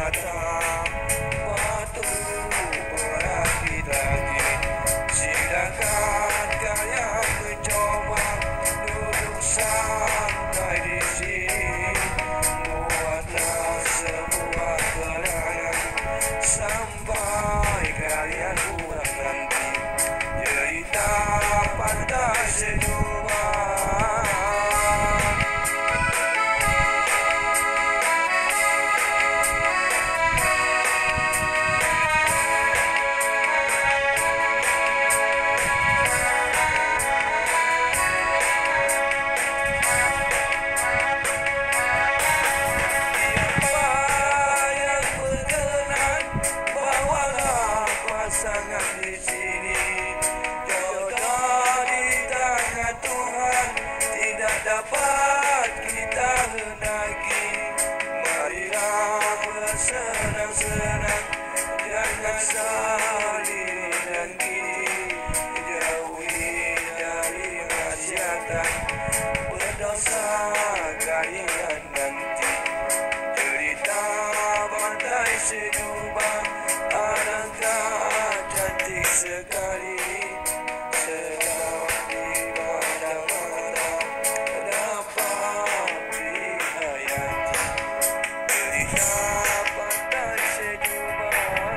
datang waktu berakit lagi. Silakan kalian mencoba duduk santai di sini. Buatlah sebuah kenangan sampai kalian pulang nanti. Cerita pantai sejuba. Sangat di sini, jodoh di tangan Tuhan tidak dapat kita henaki. Marilah bersenang-senang, jangan saling dengki. Jauhi dari maksiatan, berdosa kalian nanti. Cerita pantai sejuba alangkah cantik sekali. Sedang di mana-mana dapat dihayati. Cerita pantai sejuba.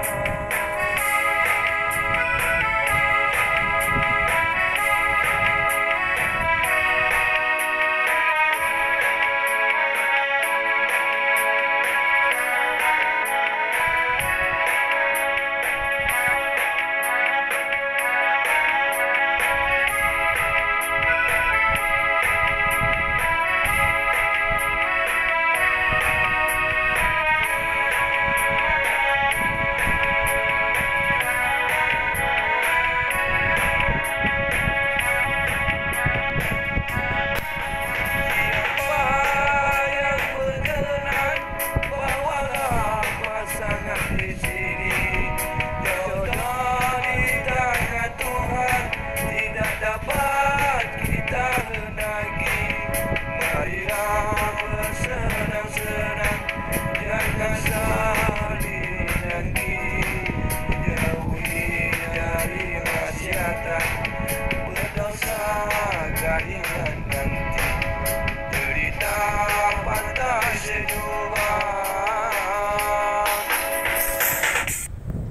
Senang-senang, jangan saling dengki. Jauhi dari maksiatan, berdosa kalian nanti. Cerita pantai sejuk.